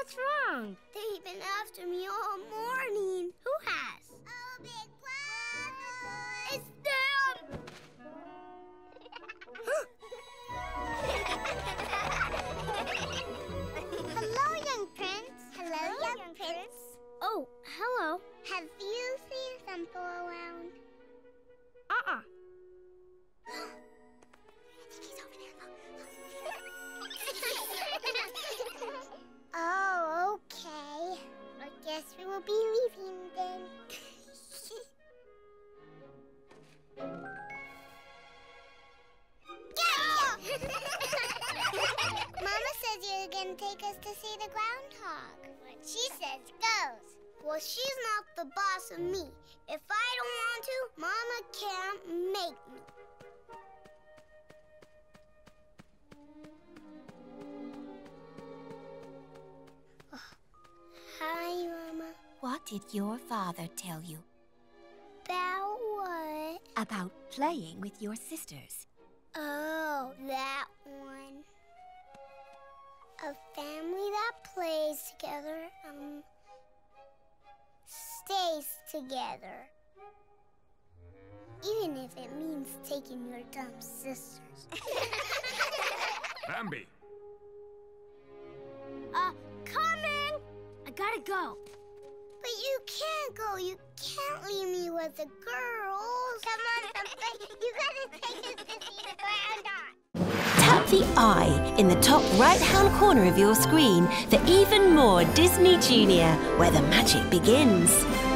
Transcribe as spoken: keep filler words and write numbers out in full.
What's wrong? They've been after me all morning. Who has? Oh, big brother! It's them! Hello, young prince. Hello, Hello young, young prince. prince. Oh, hello. Have you seen Thumper around? Uh-uh. I think he's over there. Oh, okay. I guess we will be leaving then. Mama says you're going to take us to see the groundhog. What she says goes. Well, she's not the boss of me. If I don't want to, Mama can't make me. Hi, Mama. What did your father tell you? About what? About playing with your sisters. Oh, that one. A family that plays together, um, stays together. Even if it means taking your dumb sisters. Bambi! Uh, coming! I gotta go. But you can't go. You can't leave me with the girls. Come on, Thumper. You gotta take us to see the groundhog. Tap the I in the top right-hand corner of your screen for even more Disney Junior, where the magic begins.